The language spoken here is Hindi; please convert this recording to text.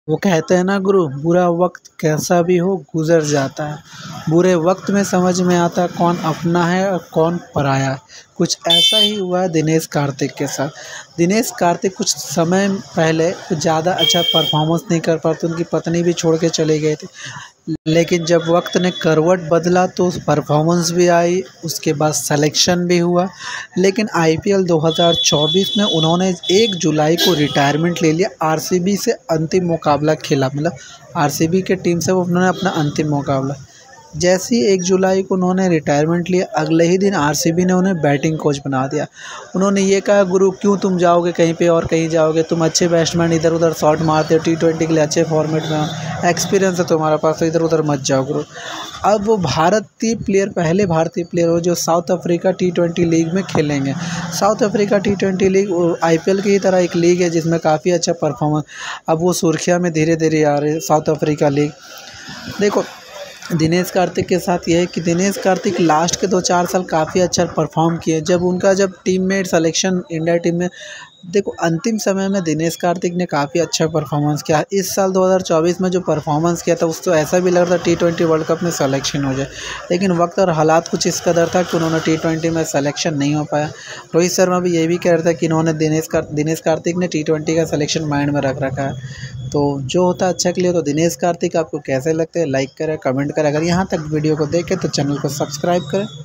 वो कहते हैं ना गुरु, बुरा वक्त कैसा भी हो गुजर जाता है। बुरे वक्त में समझ में आता है कौन अपना है और कौन पराया है। कुछ ऐसा ही हुआ है दिनेश कार्तिक के साथ। दिनेश कार्तिक कुछ समय पहले कुछ ज़्यादा अच्छा परफॉर्मेंस नहीं कर पाते, उनकी पत्नी भी छोड़ के चले गए थे। लेकिन जब वक्त ने करवट बदला तो परफॉर्मेंस भी आई, उसके बाद सिलेक्शन भी हुआ। लेकिन आईपीएल 2024 में उन्होंने 1 जुलाई को रिटायरमेंट ले लिया। आरसीबी से अंतिम मुकाबला खेला, मतलब आरसीबी के टीम से उन्होंने अपना अंतिम मुकाबला। जैसे ही 1 जुलाई को उन्होंने रिटायरमेंट लिया, अगले ही दिन आरसीबी ने उन्हें बैटिंग कोच बना दिया। उन्होंने ये कहा, गुरु क्यों तुम जाओगे कहीं पे और कहीं जाओगे, तुम अच्छे बैट्समैन इधर उधर शॉट मारते हो, टी20 के लिए अच्छे फॉर्मेट में हो, एक्सपीरियंस है तुम्हारे पास, तो इधर उधर मत जाओ गुरु। अब वो पहले भारतीय प्लेयर हो जो साउथ अफ्रीका टी20 लीग में खेलेंगे। साउथ अफ्रीका टी20 लीग आईपीएल की ही तरह एक लीग है जिसमें काफ़ी अच्छा परफॉर्मेंस, अब वो सुर्खियाँ में धीरे धीरे आ रही है साउथ अफ्रीका लीग। देखो, दिनेश कार्तिक के साथ ये है कि दिनेश कार्तिक लास्ट के 2-4 साल काफ़ी अच्छा परफॉर्म किए। जब टीममेट सिलेक्शन इंडिया टीम में, देखो अंतिम समय में दिनेश कार्तिक ने काफ़ी अच्छा परफॉर्मेंस किया। इस साल 2024 में जो परफॉर्मेंस किया था उसको ऐसा भी लग रहा था टी20 वर्ल्ड कप में सिलेक्शन हो जाए, लेकिन वक्त और हालात कुछ इस कदर था कि उन्होंने टी20 में सिलेक्शन नहीं हो पाया। रोहित शर्मा भी ये भी कह रहा था कि इन्होंने दिनेश कार्तिक ने टी20 का सिलेक्शन माइंड में रख रखा है। तो जो होता है अच्छा के लिए। तो दिनेश कार्तिक आपको कैसे लगते हैं, लाइक करें, कमेंट करें। अगर यहाँ तक वीडियो को देखें तो चैनल को सब्सक्राइब करें।